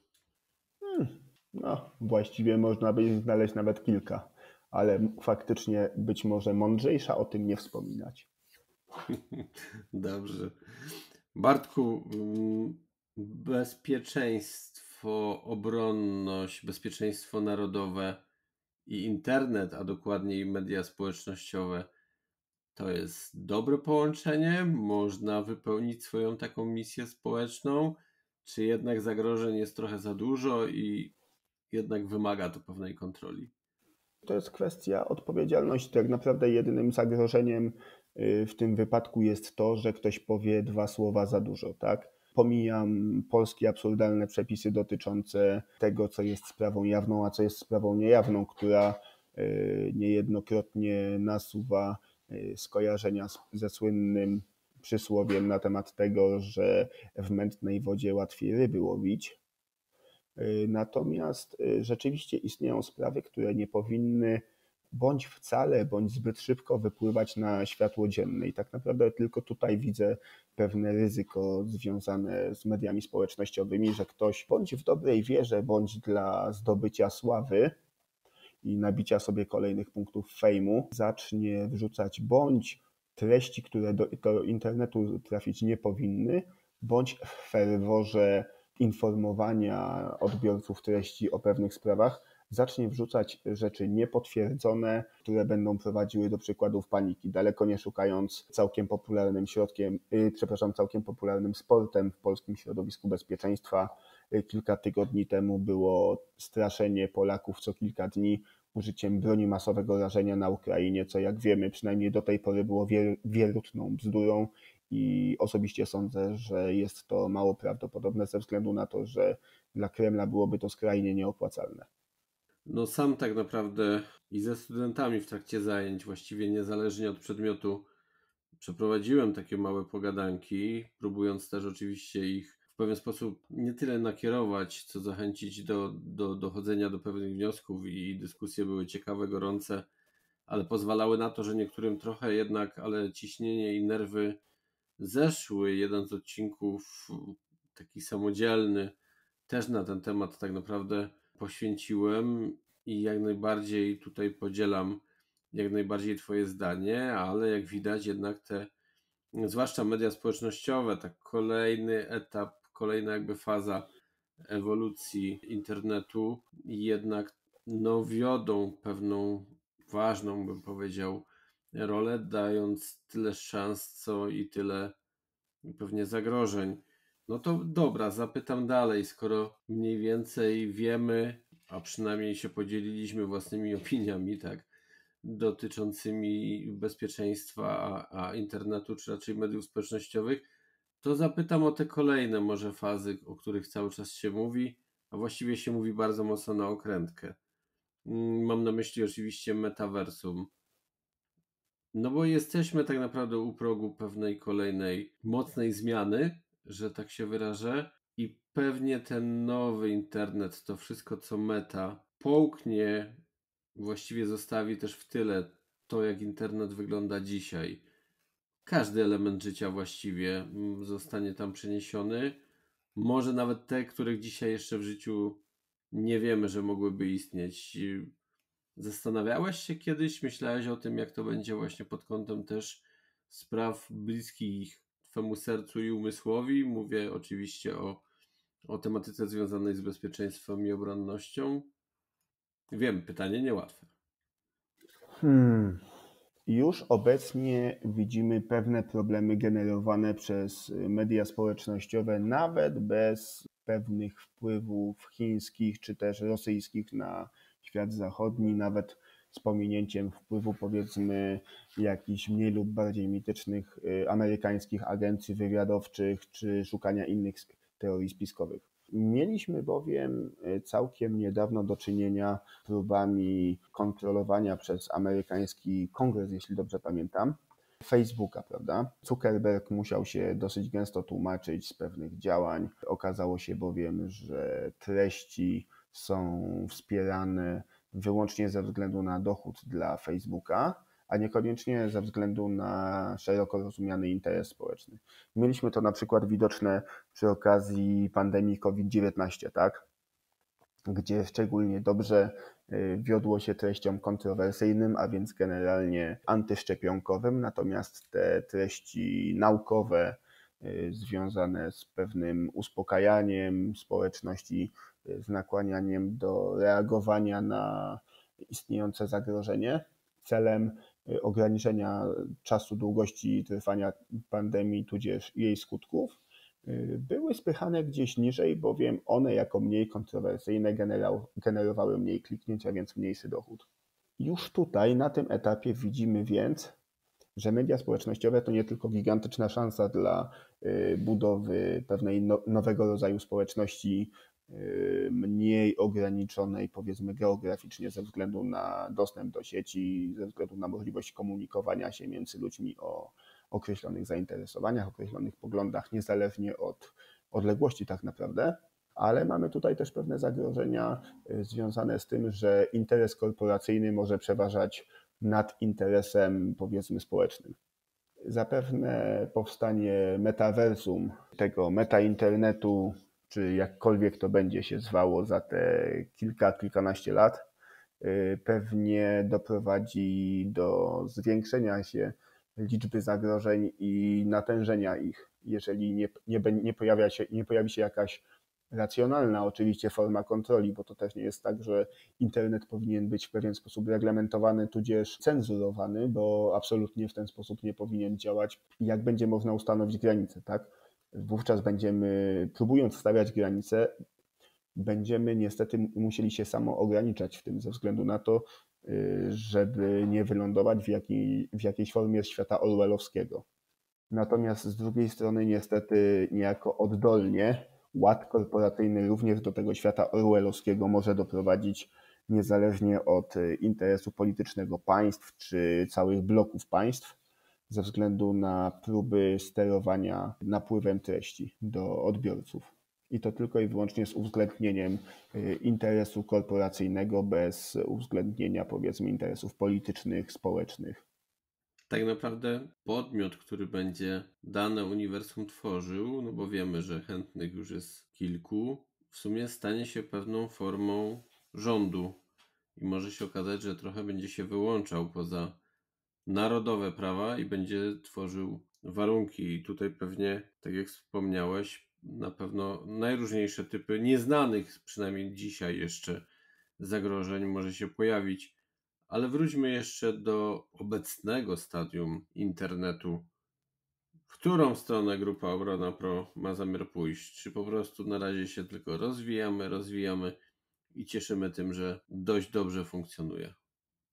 B: No, właściwie można by znaleźć nawet kilka, ale faktycznie być może mądrzejsza o tym nie wspominać.
A: Dobrze. Bartku, bezpieczeństwo, obronność, bezpieczeństwo narodowe i internet, a dokładniej media społecznościowe, to jest dobre połączenie? Można wypełnić swoją taką misję społeczną? Czy jednak zagrożeń jest trochę za dużo i jednak wymaga to pewnej kontroli?
B: To jest kwestia odpowiedzialności. Tak naprawdę jedynym zagrożeniem w tym wypadku jest to, że ktoś powie 2 słowa za dużo, tak? Pomijam polskie absurdalne przepisy dotyczące tego, co jest sprawą jawną, a co jest sprawą niejawną, która niejednokrotnie nasuwa skojarzenia ze słynnym przysłowiem na temat tego, że w mętnej wodzie łatwiej ryby łowić. Natomiast rzeczywiście istnieją sprawy, które nie powinny bądź wcale, bądź zbyt szybko wypływać na światło dzienne. I tak naprawdę tylko tutaj widzę pewne ryzyko związane z mediami społecznościowymi, że ktoś bądź w dobrej wierze, bądź dla zdobycia sławy i nabicia sobie kolejnych punktów fejmu zacznie wrzucać bądź treści, które do internetu trafić nie powinny, bądź w ferworze informowania odbiorców treści o pewnych sprawach zacznie wrzucać rzeczy niepotwierdzone, które będą prowadziły do przykładów paniki, daleko nie szukając całkiem popularnym sportem w polskim środowisku bezpieczeństwa. Kilka tygodni temu było straszenie Polaków co kilka dni użyciem broni masowego rażenia na Ukrainie, co jak wiemy przynajmniej do tej pory było wierutną bzdurą i osobiście sądzę, że jest to mało prawdopodobne ze względu na to, że dla Kremla byłoby to skrajnie nieopłacalne.
A: No sam tak naprawdę i ze studentami w trakcie zajęć, właściwie niezależnie od przedmiotu, przeprowadziłem takie małe pogadanki, próbując też oczywiście ich w pewien sposób nie tyle nakierować, co zachęcić do dochodzenia do pewnych wniosków i dyskusje były ciekawe, gorące, ale pozwalały na to, że niektórym trochę jednak, ale ciśnienie i nerwy zeszły. Jeden z odcinków, taki samodzielny, też na ten temat tak naprawdę poświęciłem i jak najbardziej tutaj podzielam jak najbardziej Twoje zdanie, ale jak widać jednak te, zwłaszcza media społecznościowe, tak kolejny etap, kolejna jakby faza ewolucji internetu jednak no, wiodą pewną ważną, bym powiedział, rolę, dając tyle szans, co i tyle pewnie zagrożeń. No to dobra, zapytam dalej, skoro mniej więcej wiemy, a przynajmniej się podzieliliśmy własnymi opiniami, tak, dotyczącymi bezpieczeństwa, a internetu, czy raczej mediów społecznościowych, To zapytam o te kolejne może fazy, o których cały czas się mówi, a właściwie się mówi bardzo mocno na okrętkę. Mam na myśli oczywiście metaversum. No bo jesteśmy tak naprawdę u progu pewnej kolejnej mocnej zmiany, że tak się wyrażę, i pewnie ten nowy internet, to wszystko co Meta połknie, właściwie zostawi też w tyle to, jak internet wygląda dzisiaj. Każdy element życia właściwie zostanie tam przeniesiony. Może nawet te, których dzisiaj jeszcze w życiu nie wiemy, że mogłyby istnieć. Zastanawiałeś się kiedyś, myślałeś o tym, jak to będzie właśnie pod kątem też spraw bliskich Twemu sercu i umysłowi? Mówię oczywiście o tematyce związanej z bezpieczeństwem i obronnością. Wiem, pytanie niełatwe.
B: Już obecnie widzimy pewne problemy generowane przez media społecznościowe, nawet bez pewnych wpływów chińskich czy też rosyjskich na świat zachodni, nawet z pominięciem wpływu powiedzmy jakichś mniej lub bardziej mitycznych amerykańskich agencji wywiadowczych czy szukania innych teorii spiskowych. Mieliśmy bowiem całkiem niedawno do czynienia z próbami kontrolowania przez amerykański kongres, jeśli dobrze pamiętam, Facebooka, prawda? Zuckerberg musiał się dosyć gęsto tłumaczyć z pewnych działań. Okazało się bowiem, że treści są wspierane wyłącznie ze względu na dochód dla Facebooka, a niekoniecznie ze względu na szeroko rozumiany interes społeczny. Mieliśmy to na przykład widoczne przy okazji pandemii COVID-19, tak? Gdzie szczególnie dobrze wiodło się treściom kontrowersyjnym, a więc generalnie antyszczepionkowym, natomiast te treści naukowe związane z pewnym uspokajaniem społeczności, z nakłanianiem do reagowania na istniejące zagrożenie celem ograniczenia czasu długości trwania pandemii, tudzież jej skutków, były spychane gdzieś niżej, bowiem one jako mniej kontrowersyjne generowały mniej kliknięć, a więc mniejszy dochód. Już tutaj, na tym etapie widzimy więc, że media społecznościowe to nie tylko gigantyczna szansa dla budowy pewnej nowego rodzaju społeczności, mniej ograniczonej powiedzmy geograficznie ze względu na dostęp do sieci, ze względu na możliwość komunikowania się między ludźmi o określonych zainteresowaniach, określonych poglądach, niezależnie od odległości tak naprawdę, ale mamy tutaj też pewne zagrożenia związane z tym, że interes korporacyjny może przeważać nad interesem powiedzmy społecznym. Zapewne powstanie metaversum, tego meta-internetu, czy jakkolwiek to będzie się zwało za te kilkanaście lat, pewnie doprowadzi do zwiększenia się liczby zagrożeń i natężenia ich. Jeżeli nie pojawi się jakaś racjonalna oczywiście forma kontroli, bo to też nie jest tak, że internet powinien być w pewien sposób reglamentowany, tudzież cenzurowany, bo absolutnie w ten sposób nie powinien działać. Jak będzie można ustanowić granice, tak? Wówczas będziemy, próbując stawiać granice, będziemy niestety musieli się samo ograniczać w tym ze względu na to, żeby nie wylądować w jakiejś formie świata orwellowskiego. Natomiast z drugiej strony niestety niejako oddolnie ład korporacyjny również do tego świata orwellowskiego może doprowadzić niezależnie od interesu politycznego państw czy całych bloków państw ze względu na próby sterowania napływem treści do odbiorców. I to tylko i wyłącznie z uwzględnieniem interesu korporacyjnego bez uwzględnienia powiedzmy interesów politycznych, społecznych.
A: Tak naprawdę podmiot, który będzie dane uniwersum tworzył, no bo wiemy, że chętnych już jest kilku, w sumie stanie się pewną formą rządu i może się okazać, że trochę będzie się wyłączał poza narodowe prawa i będzie tworzył warunki. I tutaj pewnie, tak jak wspomniałeś, na pewno najróżniejsze typy nieznanych, przynajmniej dzisiaj jeszcze, zagrożeń może się pojawić. Ale wróćmy jeszcze do obecnego stadium internetu. W którą stronę Grupa Obrona Pro ma zamiar pójść? Czy po prostu na razie się tylko rozwijamy i cieszymy tym, że dość dobrze funkcjonuje?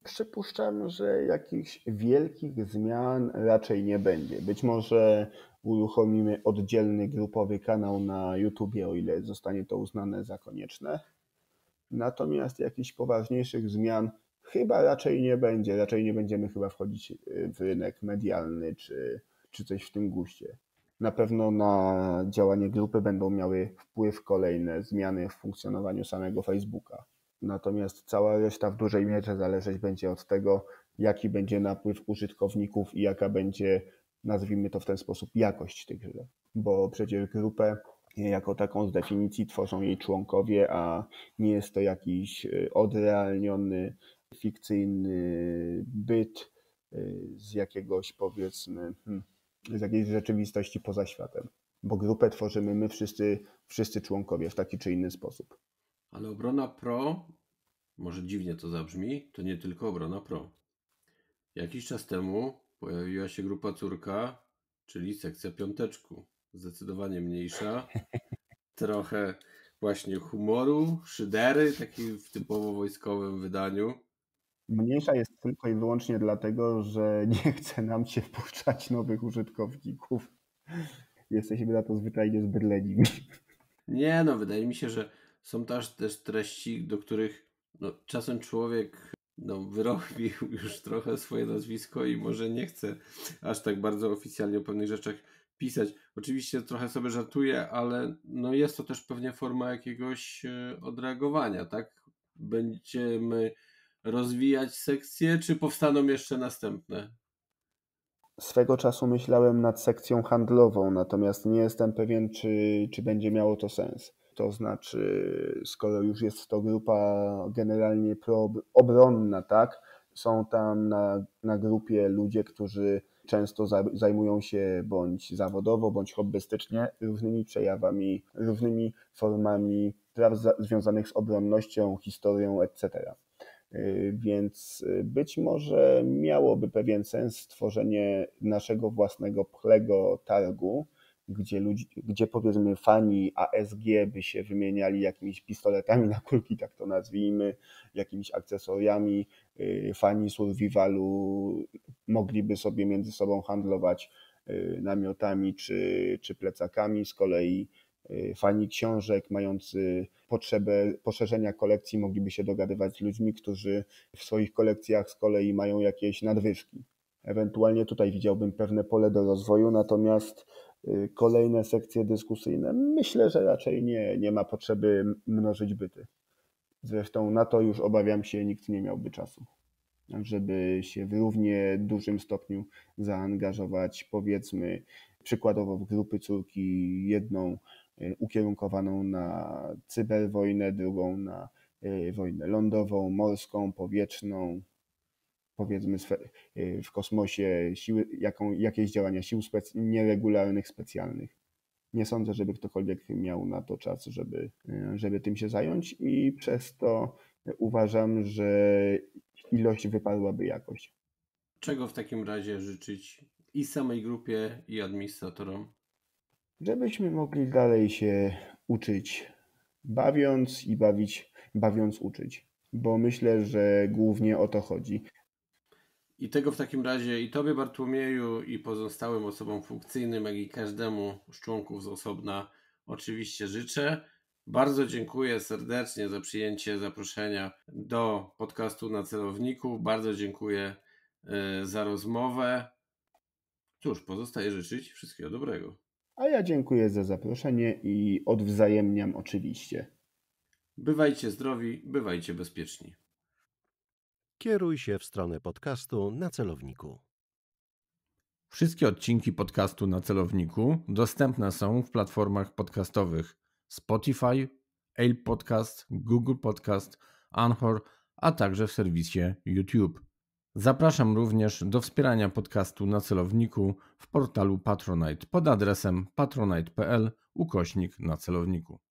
B: Przypuszczam, że jakichś wielkich zmian raczej nie będzie. Być może uruchomimy oddzielny grupowy kanał na YouTubie, o ile zostanie to uznane za konieczne. Natomiast jakichś poważniejszych zmian chyba raczej nie będzie. Raczej nie będziemy chyba wchodzić w rynek medialny czy coś w tym guście. Na pewno na działanie grupy będą miały wpływ kolejne zmiany w funkcjonowaniu samego Facebooka. Natomiast cała reszta w dużej mierze zależeć będzie od tego, jaki będzie napływ użytkowników i jaka będzie, nazwijmy to w ten sposób, jakość tychże. Bo przecież grupę jako taką z definicji tworzą jej członkowie, a nie jest to jakiś odrealniony, fikcyjny byt z jakiegoś, powiedzmy, z jakiejś rzeczywistości poza światem. Bo grupę tworzymy my wszyscy członkowie w taki czy inny sposób.
A: Ale Obrona Pro, może dziwnie to zabrzmi, to nie tylko Obrona Pro. Jakiś czas temu pojawiła się grupa córka, czyli sekcja piąteczku. Zdecydowanie mniejsza. Trochę właśnie humoru, szydery, taki w typowo wojskowym wydaniu.
B: Mniejsza jest tylko i wyłącznie dlatego, że nie chce nam się wpuszczać nowych użytkowników. Jesteśmy na to zwyczajnie zbyt leniwi.
A: Nie no, wydaje mi się, że są też treści, do których czasem człowiek wyrobił już trochę swoje nazwisko i może nie chce aż tak bardzo oficjalnie o pewnych rzeczach pisać. Oczywiście trochę sobie żartuję, ale jest to też pewnie forma jakiegoś odreagowania, tak? Będziemy rozwijać sekcje, czy powstaną jeszcze następne?
B: Swego czasu myślałem nad sekcją handlową, natomiast nie jestem pewien, czy będzie miało to sens. To znaczy, skoro już jest to grupa generalnie proobronna, tak? Są tam na grupie ludzie, którzy często zajmują się bądź zawodowo, bądź hobbystycznie różnymi przejawami, różnymi formami spraw związanych z obronnością, historią, etc. Więc być może miałoby pewien sens stworzenie naszego własnego pchlego targu, gdzie powiedzmy fani ASG by się wymieniali jakimiś pistoletami na kulki, tak to nazwijmy, jakimiś akcesoriami, fani survivalu mogliby sobie między sobą handlować namiotami czy plecakami, z kolei fani książek mający potrzebę poszerzenia kolekcji mogliby się dogadywać z ludźmi, którzy w swoich kolekcjach z kolei mają jakieś nadwyżki. Ewentualnie tutaj widziałbym pewne pole do rozwoju, natomiast kolejne sekcje dyskusyjne myślę, że raczej nie ma potrzeby mnożyć byty. Zresztą na to już obawiam się nikt nie miałby czasu, żeby się w równie dużym stopniu zaangażować, powiedzmy przykładowo w grupy córki, jedną ukierunkowaną na cyberwojnę, drugą na wojnę lądową, morską, powietrzną, powiedzmy w kosmosie jakieś działania sił nieregularnych, specjalnych. Nie sądzę, żeby ktokolwiek miał na to czas, żeby tym się zająć i przez to uważam, że ilość wypadłaby jakość.
A: Czego w takim razie życzyć i samej grupie, i administratorom?
B: Żebyśmy mogli dalej się uczyć, bawiąc i bawiąc uczyć, bo myślę, że głównie o to chodzi.
A: I tego w takim razie i Tobie, Bartłomieju, i pozostałym osobom funkcyjnym, jak i każdemu z członków z osobna oczywiście życzę. Bardzo dziękuję serdecznie za przyjęcie zaproszenia do podcastu Na Celowniku. Bardzo dziękuję za rozmowę. Cóż, pozostaje życzyć wszystkiego dobrego.
B: A ja dziękuję za zaproszenie i odwzajemniam oczywiście.
A: Bywajcie zdrowi, bywajcie bezpieczni.
C: Kieruj się w stronę podcastu Na Celowniku.
A: Wszystkie odcinki podcastu Na Celowniku dostępne są w platformach podcastowych Spotify, Apple Podcast, Google Podcast, Anchor, a także w serwisie YouTube. Zapraszam również do wspierania podcastu Na Celowniku w portalu Patronite pod adresem patronite.pl/Na Celowniku.